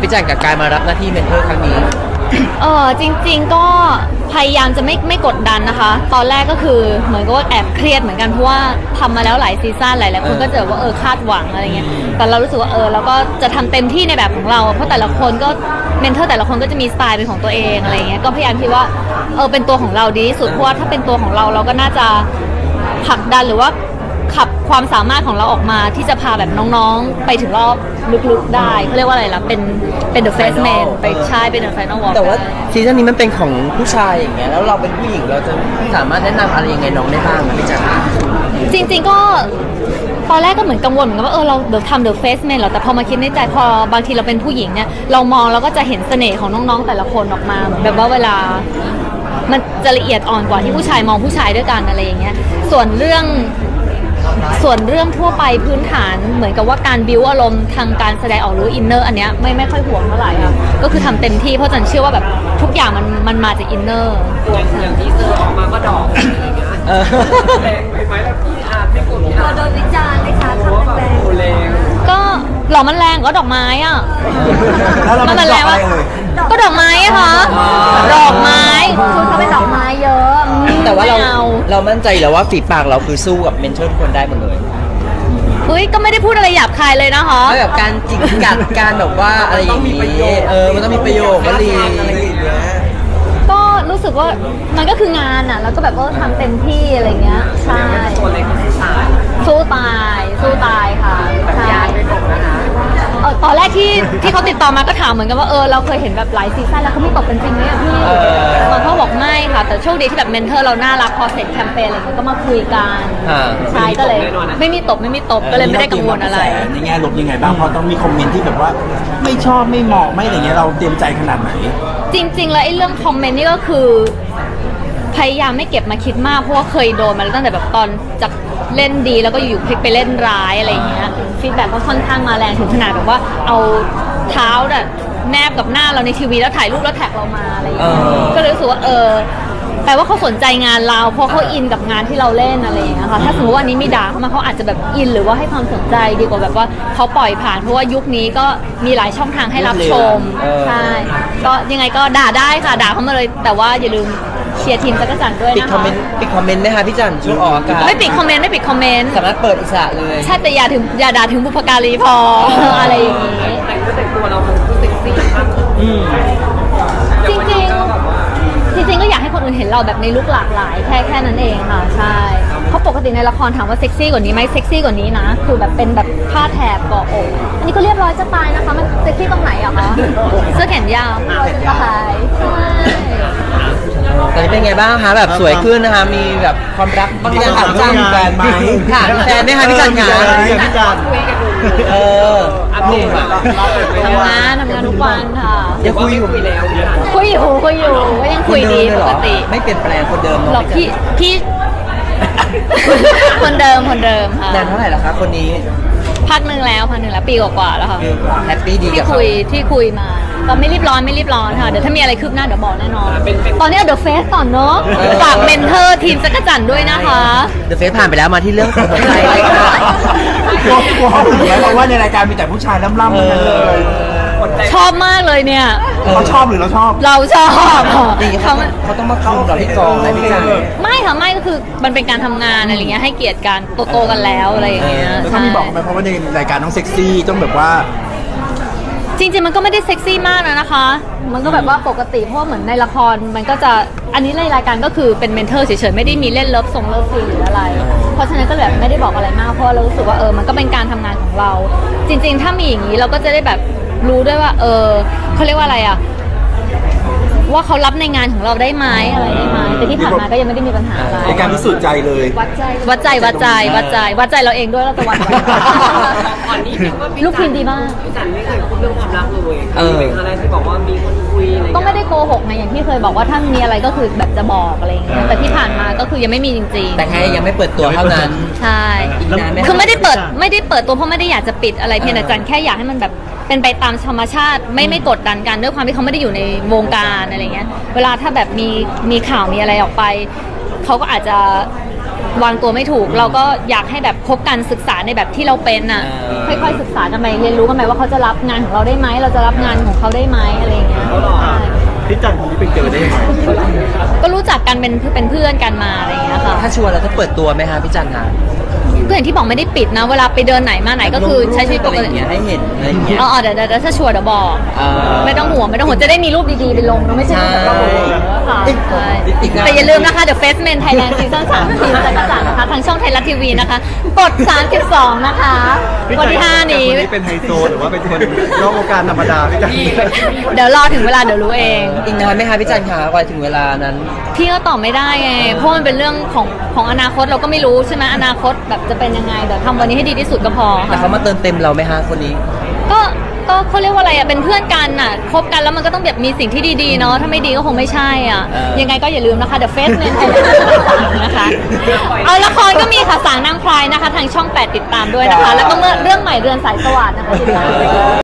พี่จันกับการมารับหน้าที่เมนเทอร์ครั้งนี้จริงๆก็พยายามจะไม่กดดันนะคะตอนแรกก็คือเหมือนกับว่าแอบเครียดเหมือนกันเพราะว่าทำมาแล้วหลายซีซั่นหลายคนก็จะว่าคาดหวังอะไรเงี้ยแต่เรารู้สึกว่าเราก็จะทำเต็มที่ในแบบของเราเพราะแต่ละคนก็เมนเทอร์แต่ละคนก็จะมีสไตล์เป็นของตัวเองอะไรเงี้ยก็พยายามคิดว่าเป็นตัวของเราดีที่สุดเพราะว่าถ้าเป็นตัวของเราเราก็น่าจะผลักดันหรือว่าขับความสามารถของเราออกมาที่จะพาแบบน้องๆไปถึงรอบลึกๆได้เขาเรียกว่าอะไรล่ะเป็น The Face Man ไปใช่เป็น The Final Walk แต่ว่าซีซั่นนี้มันเป็นของผู้ชายอย่างเงี้ยแล้วเราเป็นผู้หญิงเราจะสามารถแนะนำอะไรยังไงน้องได้บ้างนะพี่จันจริงๆก็ตอนแรกก็เหมือนกังวลเหมือนกันว่าเราเดี๋ยวทำ The Face Man หรอแต่พอมาคิดในใจพอบางทีเราเป็นผู้หญิงเนี่ยเรามองเราก็จะเห็นเสน่ห์ของน้องๆแต่ละคนออกมาเหมือนแบบว่าเวลามันจะละเอียดอ่อนกว่าที่ผู้ชายมองผู้ชายด้วยกันอะไรอย่างเงี้ยส่วนเรื่องทั่วไปพื้นฐานเหมือนกับว่าการบิ้วอารมณ์ทางการแสดงออกหรืออินเนอร์อันเนี้ยไม่ค่อยห่วงเท่าไหร่ค่ะก็คือทำเต็มที่เพราะจันเชื่อว่าแบบทุกอย่างมันมาจากอินเนอร์อย่างที่เซอร์ออกมาก็ดอกแรงไปไหมล่ะพี่ที่กลุ่มที่โดนวิจารณ์เลยค่ะทำแรงก็หรอมันแรงก็ดอกไม้อ่ะมันแรงว่าก็ดอกไม้อะค่ะดอกไม้คือเขาเป็นดอกไม้เยอะแต่ว่าเรามั่นใจแล้วว่าฝีปากเราคือสู้กับเมนเทอร์ทุกคนได้หมดเลยก็ไม่ได้พูดอะไรหยาบคายเลยนะคะแบบการจิกกัดการแบบว่าอะไรอย่างนี้มันต้องมีประโยควลีอะไรอย่างเงี้ยก็รู้สึกว่ามันก็คืองานอ่ะแล้วก็แบบทำเต็มที่อะไรเงี้ยใช่สู้ตายค่ะใช่ตอนแรกที่เขาติดต่อมาก็ถามเหมือนกันว่าเราเคยเห็นแบบหลายซีซั่นแล้วเขาไม่ตกเป็นจริงไหมอ่ะพี่เขาบอกไม่ค่ะแต่โชคดีที่แบบเมนเทอร์เราน่ารักพอเสร็จแคมเปญอะไรก็มาคุยกันใช่ก็เลยไม่มีตบก็เลยไม่ได้กังวลอะไรในแง่ลบยังไงบ้างเพราะต้องมีคอมเมนต์ที่แบบว่าไม่ชอบไม่เหมาะไม่อะไรเงี้ยเราเตรียมใจขนาดไหนจริงๆแล้วไอ้เรื่องคอมเมนต์นี่ก็คือพยายามไม่เก็บมาคิดมากเพราะว่าเคยโดนมาตั้งแต่แบบตอนจากเล่นดีแล้วก็อยู่พลิกไปเล่นร้ายอะไรอย่างเงี้ยฟีดแบ็กก็ค่อนข้างมาแรงถึงขนาดแบบว่าเอาเท้าแนบกับหน้าเราในทีวีแล้วถ่ายรูปแล้วแท็กเรามาอะไรอย่างเงี้ยก็เลยรู้สึกว่าแปลว่าเขาสนใจงานเราเพราะเขาอินกับงานที่เราเล่นอะไรอย่างเงี้ยค่ะถ้าสมมติว่านี้มีด่าเข้ามาเขาอาจจะแบบอินหรือว่าให้ความสนใจดีกว่าแบบว่าเขาปล่อยผ่านเพราะว่ายุคนี้ก็มีหลายช่องทางให้รับชมใช่ก็ยังไงก็ด่าได้ค่ะด่าเข้ามาเลยแต่ว่าอย่าลืมเชียร์ทีมจักรจันทร์ด้วยนะคะปิดคอมเมนต์ไหมคะพี่จันช่วงออกอากาศไม่ปิดคอมเมนต์สามารถเปิดอิสระเลยใช่แต่อย่าด่าถึงบุพการีพออะไรอย่างงี้แต่งตัวเรามันก็เซ็กซี่มากจริงก็อยากให้คนอื่นเห็นเราแบบในลุคหลากหลายแค่นั้นเองค่ะใช่เพราะปกติในละครถามว่าเซ็กซี่กว่านี้ไหมเซ็กซี่กว่านี้นะคือแบบเป็นแบบผ้าแถบเกาะอกอันนี้ก็เรียบร้อยจะตายนะคะมันเซ็กซี่ตรงไหนอะคะเสื้อแขนยาวเรียบร้อยจะตายตอนนี้เป็นไงบ้างคะแบบสวยขึ้นนะคะมีแบบความรักบางอย่างถามจังแฟนไหมถามแฟนไหมคะพี่จันค่ะพี่จันหนุ่มอะทำงานทุกวันค่ะยังคุยอยู่แล้วคุยอยู่ก็ยังคุยดีปกติไม่เปลี่ยนแปลงคนเดิมหรอกพี่คนเดิมค่ะนานเท่าไหร่แล้วคะคนนี้พักหนึ่งแล้วปีกว่าแล้วค่ะแฮปปี้ดีกับที่คุยมาก็ไม่รีบร้อนค่ะเดี๋ยวถ้ามีอะไรคืบหน้าเดี๋ยวบอกแน่นอนตอนนี้เดอะเฟสก่อนเนาะฝากเมนเทอร์ทีมจักรจันทร์ด้วยนะคะเดอะเฟสผ่านไปแล้วมาที่เรื่องของหัวใจเลยค่ะเพราะว่าในรายการมีแต่ผู้ชายล่ำๆเลยชอบมากเลยเนี่ยเขาชอบหรือเราชอบเราชอบเขาต้องมาคุมเราที่กองอะไรพี่จันไม่ค่ะไม่ก็คือมันเป็นการทำงานอะไรเงี้ยให้เกียรติกันโตกันแล้วอะไรอย่างเงี้ยแล้วเขามีบอกไหมเพราะว่าในรายการต้องเซ็กซี่ต้องแบบว่าจริงๆมันก็ไม่ได้เซ็กซี่มากนะคะมันก็แบบว่าปกติเพราะเหมือนในละครมันก็จะอันนี้ในรายการก็คือเป็นเมนเทอร์เฉยๆไม่ได้มีเล่นเลิฟซีหรืออะไรเพราะฉะนั้นก็แบบไม่ได้บอกอะไรมากเพราะเรารู้สึกว่ามันก็เป็นการทำงานของเราจริงๆถ้ามีอย่างนี้เราก็จะได้แบบรู้ด้วยว่าเขาเรียกว่าอะไรอะว่าเขารับในงานของเราได้ไหมอะไรได้ไหมแต่ที่ผ่านมาก็ยังไม่ได้มีปัญหาอะไรในการพิสูจน์ใจเลยวัดใจเราเองด้วยเราจะวัดก่อนนี้ลูกพิมพ์ดีมากพี่จันไม่เคยพูดเรื่องความรักเลยเป็นอะไรที่บอกว่ามีคนคุยอะไรก็ไม่ได้โกหกไงอย่างที่เคยบอกว่าถ้ามีอะไรก็คือแบบจะบอกอะไรอย่างเงี้ยแต่ที่ผ่านมาก็คือยังไม่มีจริงๆแต่แค่ยังไม่เปิดตัวเท่านั้นใช่คือไม่ได้เปิดตัวเพราะไม่ได้อยากจะปิดอะไรเพียงแต่จันแค่อยากให้มันแบบเป็นไปตามธรรมชาติไม่กดดันกันด้วยความที่เขาไม่ได้อยู่ในวงการอะไรเงี้ยเวลาถ้าแบบมีข่าวมีอะไรออกไปเขาก็อาจจะวางตัวไม่ถูกเราก็อยากให้แบบคบกันศึกษาในแบบที่เราเป็นอ่ะค่อยๆศึกษากันไปเรียนรู้กันไปว่าเขาจะรับงานของเราได้ไหมเราจะรับงานของเขาได้ไหมอะไรอย่างเงี้ยใช่พี่จันคนนี้ไปเจอได้ยังไงก็รู้จักกันเป็นเพื่อนกันมาอะไรอย่างเงี้ยค่ะถ้าชวนเราจะเปิดตัวไหมคะพี่จันคะก็อย่างที่บอกไม่ได้ปิดนะเวลาไปเดินไหนมาไหนก็คือใช้ชีวิตปอะไรกอติย่างเงี้ยให้เห็นอะไรอย่างเงี้ยอ๋อเดี๋ยวถ้าชัวร์เดี๋ยวบอก ไม่ต้องห่วงจะได้มีรูปดีๆไปลงนะไม่ใช่รูปแบบว่าโอ้โหค่ะใช่แต่อย่าลืมนะคะ The Face Man Thailand Season 3 ทีมจักรจันทร์นะคะทางช่องไทยรัฐทีวีนะคะกด32นะคะวันที่5นี้คนนี้เป็นไฮโซหรือว่าเป็นคนนอกวงการธรรมดาพี่จันเดี๋ยวรอถึงเวลาเดี๋ยวรู้เองอีกนานไหมคะพี่จันคะกว่าถึงเวลานั้นพี่ก็ตอบไม่ได้ไงเพราะมันเป็นเรื่องของอนาคตเราก็ไม่รู้ใช่ไหมอนาคตแบบจะเป็นยังไงเดี๋ยวทำวันนี้ให้ดีที่สุดก็พอแต่ค่ะเขามาเติมเต็มเราไหมคะคนนี้ก็เขาเรียกว่าอะไรอ่ะเป็นเพื่อนกันอ่ะคบกันแล้วมันก็ต้องแบบมีสิ่งที่ดีๆเนาะถ้าไม่ดีก็คงไม่ใช่อ่ะยังไงก็อย่าลืมนะคะ The Face Man Thailand นะคะเอาละครก็มีค่ะสางนางพรายนะคะทางช่อง 8 ติดตามด้วยนะคะ แล้วก็เมื่อเรื่องใหม่เรือนสายสวัสดิ์นะคะติดตาม